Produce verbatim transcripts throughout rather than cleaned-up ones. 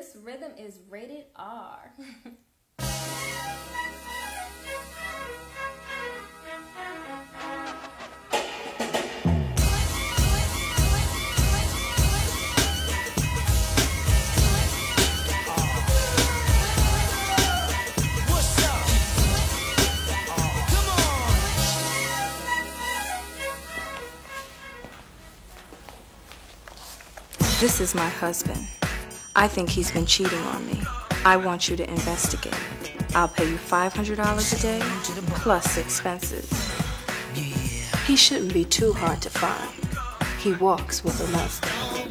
This rhythm is rated R. This is my husband. I think he's been cheating on me. I want you to investigate. I'll pay you five hundred dollars a day, plus expenses. He shouldn't be too hard to find. He walks with a Mustang.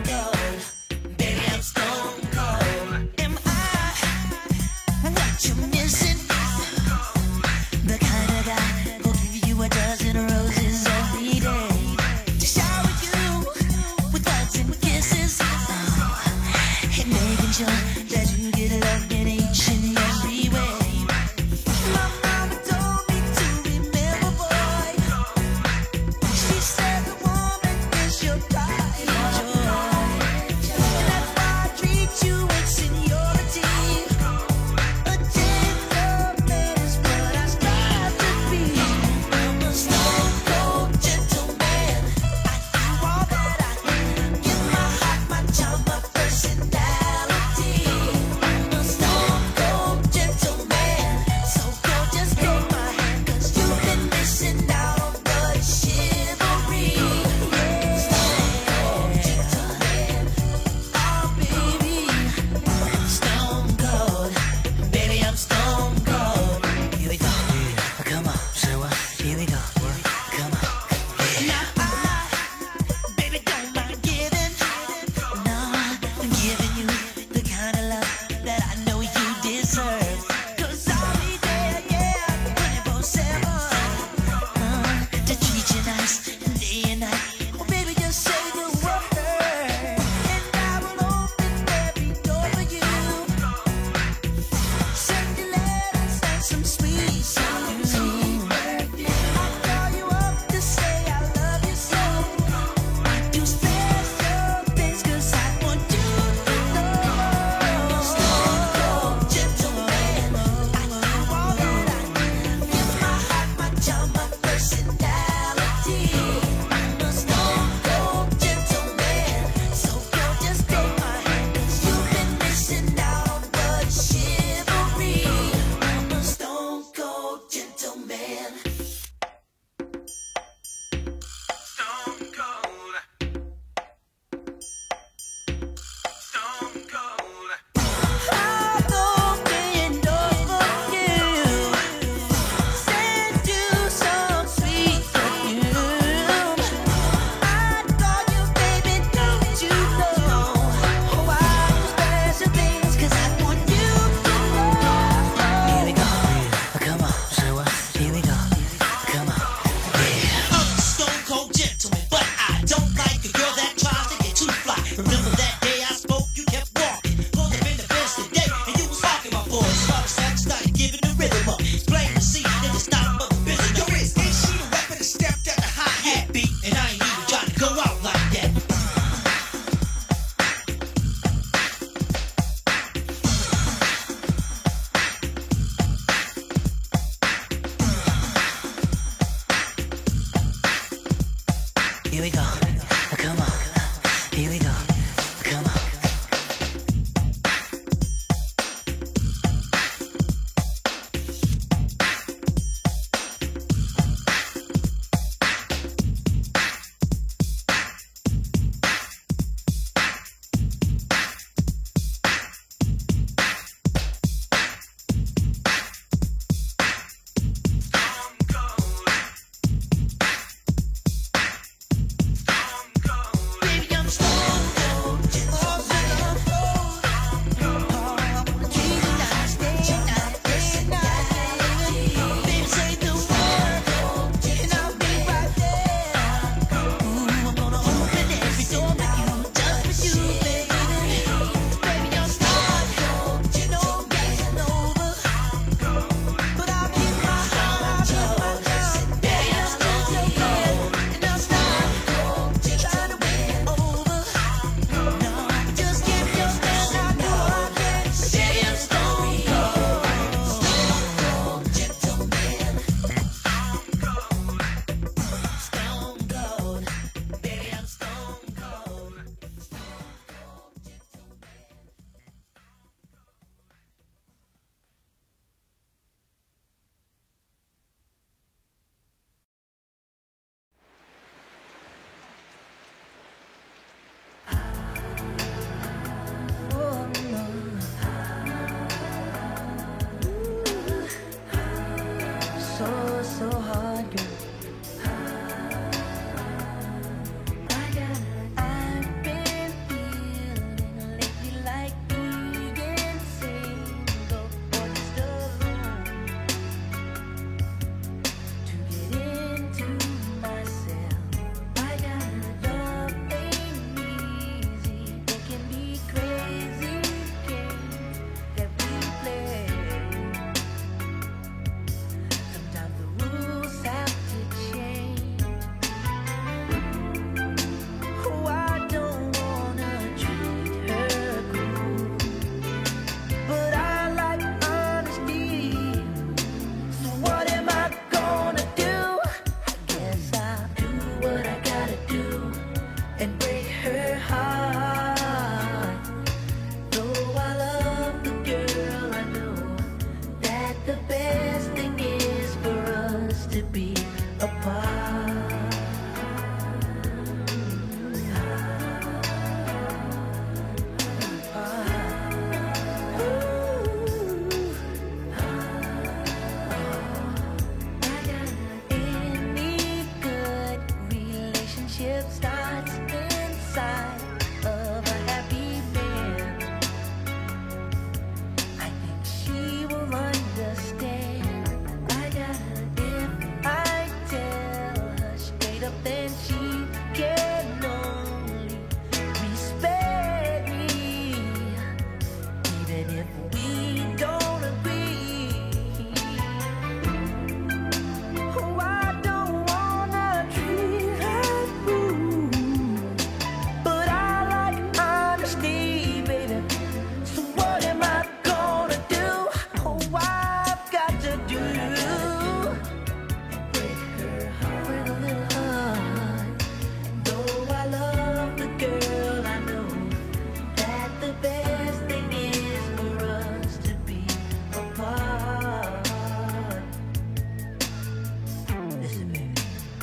Here we go. Come on. Here we go. Come on. And if we don't agree, oh, I don't wanna treat her rude, but I like honesty, baby. So what am I gonna do? Oh, I've got to do. Break her heart, break a little heart. Though I love the girl, I know that the best thing is for us to be apart. Listen, baby.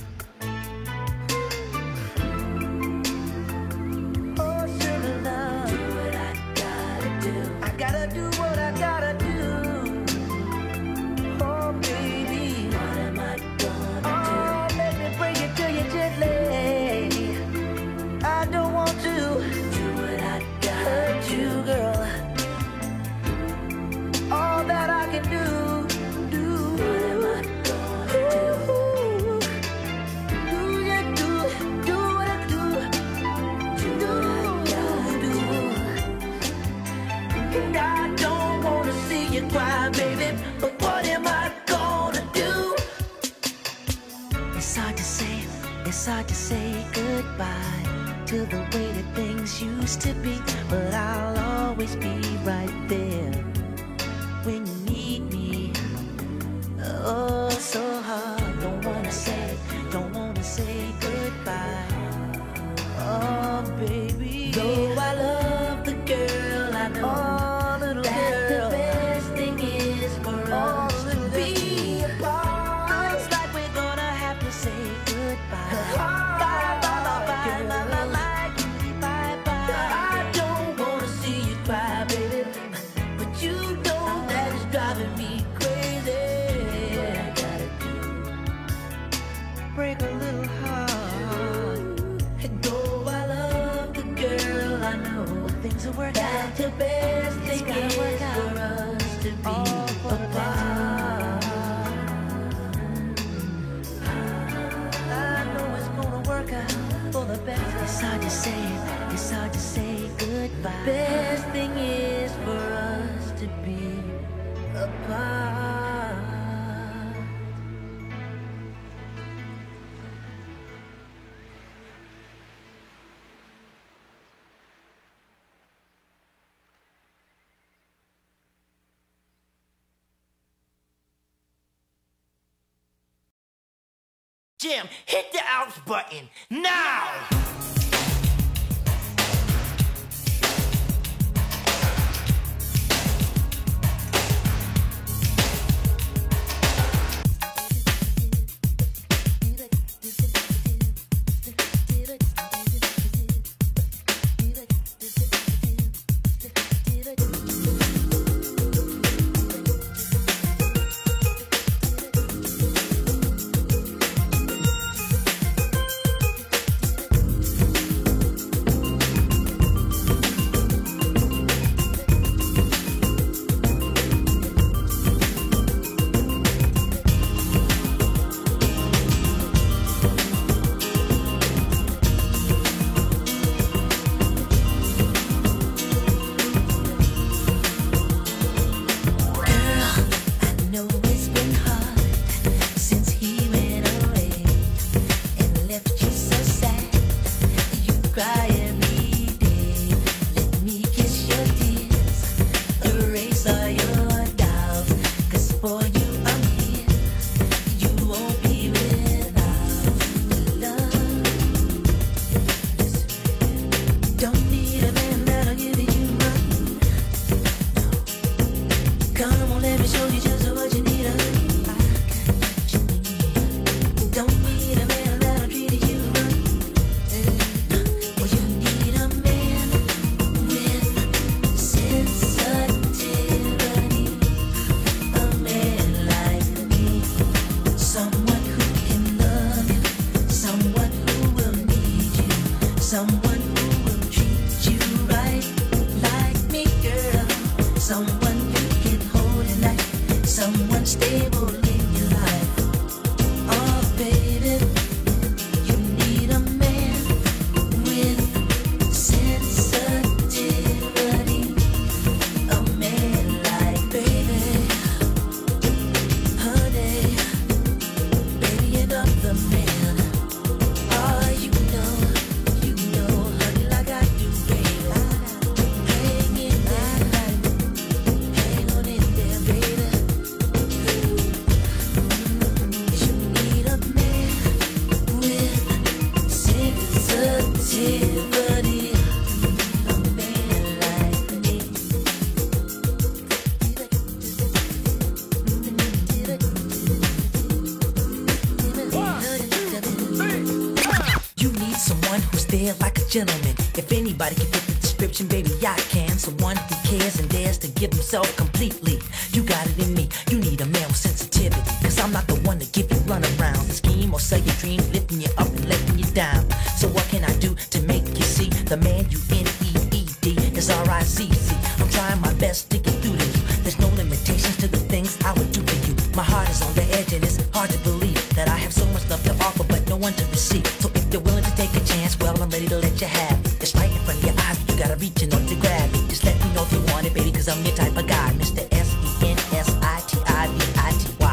Oh, sugar love, do what I gotta do. I gotta do what I gotta do. Oh, baby, what am I gonna do? Oh, let me bring it to you gently. I don't want to do what I gotta hurt you, girl. All that I can do, do. What am I gonna do? Do you do, do what I do, do what I gotta do. And I don't wanna see you cry, baby, but what am I gonna do? It's hard to say, it's hard to say goodbye to the way that things used to be, but I'll always be right there when you need me. Oh, so hard, don't wanna say, don't wanna say goodbye. Oh, baby, though I love the girl, I know oh, little that girl. The best thing is for oh, us to be apart. Looks like we're gonna have to say goodbye. Bye, bye, bye, bye, bye, bye, bye, bye. I don't wanna see you cry, baby, but you know that it's driving me crazy. What I gotta do, break a little heart. And though I love the girl, I know things will work out. The best thing is for us to be apart. I know it's gonna work out for the best. It's hard to say, it's hard to say goodbye. Best thing is for us to be apart. Jim, hit the outs button now! A man gentlemen, if anybody can fit the description, baby, I can. Someone who cares and dares to give himself completely. You got it in me, you need a man with sensitivity. Cause I'm not the one to give you run around the scheme or sell your dreams, lifting you up and letting you down. So what can I do to make you see the man you N E E D is R I Z Z? I'm trying my best to get through to you. There's no limitations to the things I would do for you. My heart is on the edge and it's hard to believe that I have so much love to offer but no one to receive. So if you're willing to take a chance, well, I'm ready to let you have it. It's right in front of your eyes, but you gotta reach in order to grab it. Just let me know if you want it, baby, cause I'm your type of guy. Mister S E N S I T I V I T Y.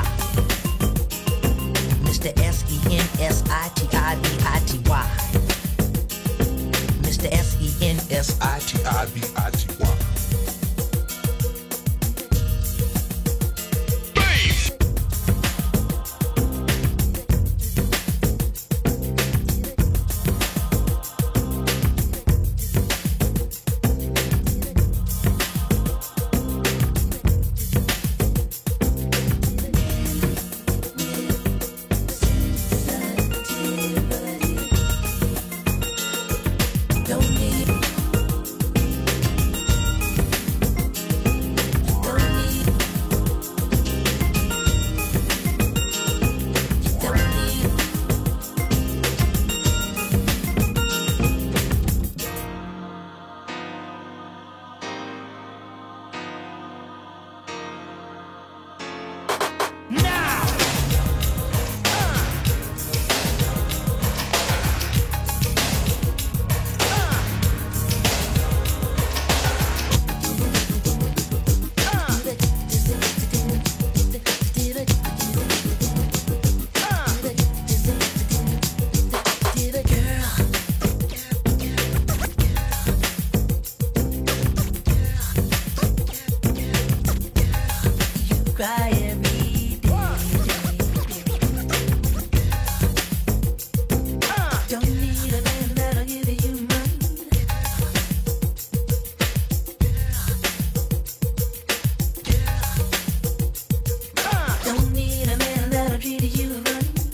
Mister S E N S I T I V I T Y. Mister S E N S I T I V I T Y. Cry every day. Don't need a man that'll give you money. Don't need a man that'll treat you right.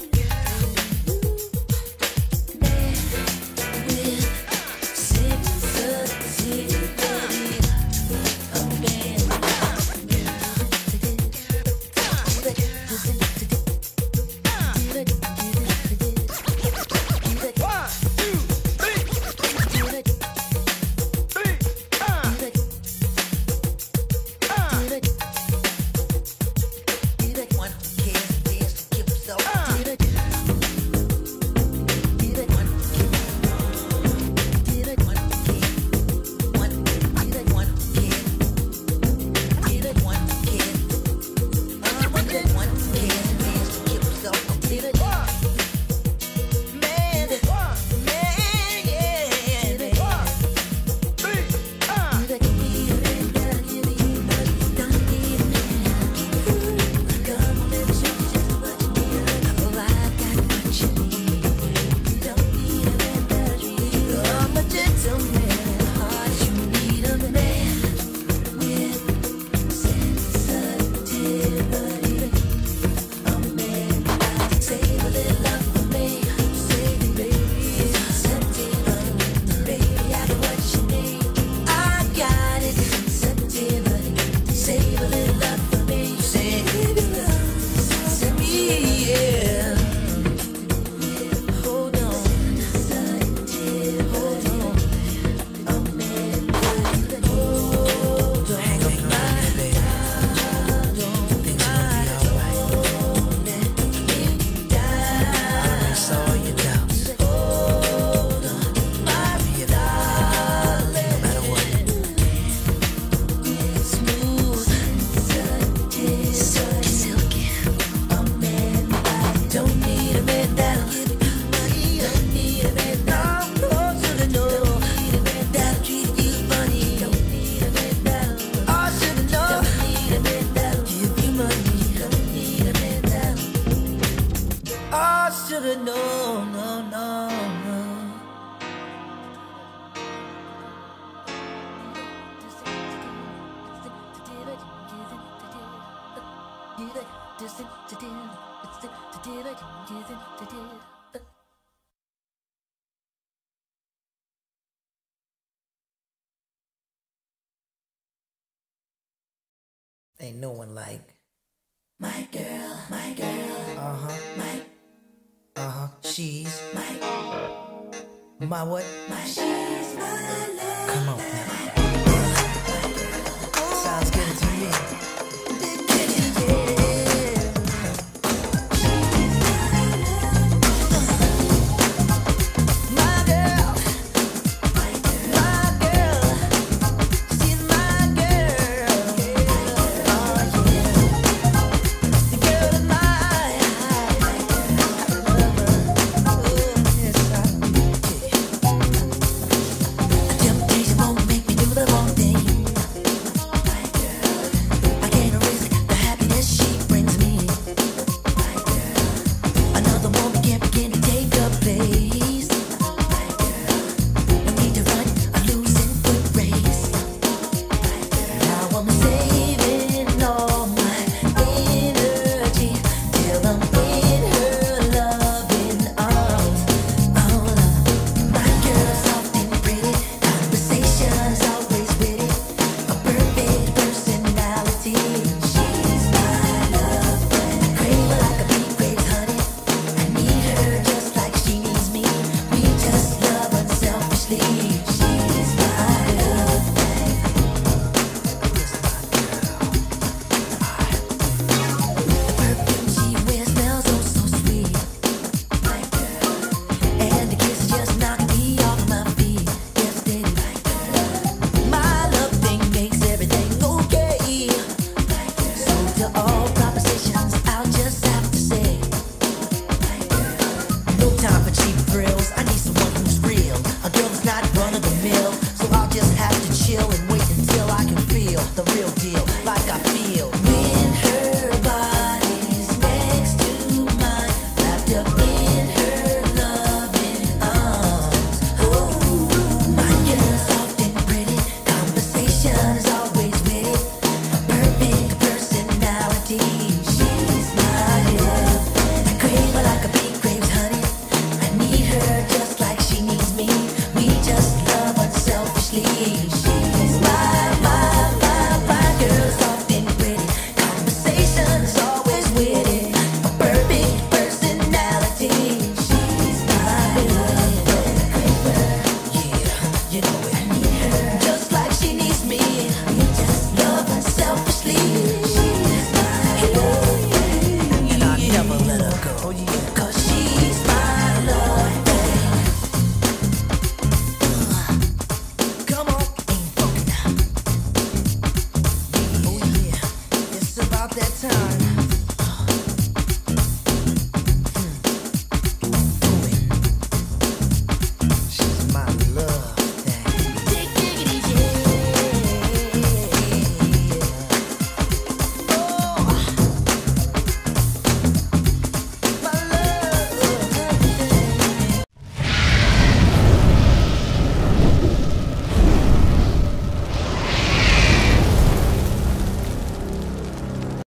Should've known, no, no, no. Ain't no one like my girl, my girl. Uh-huh. My uh-huh. She's my my what? My she's my love. Come on now.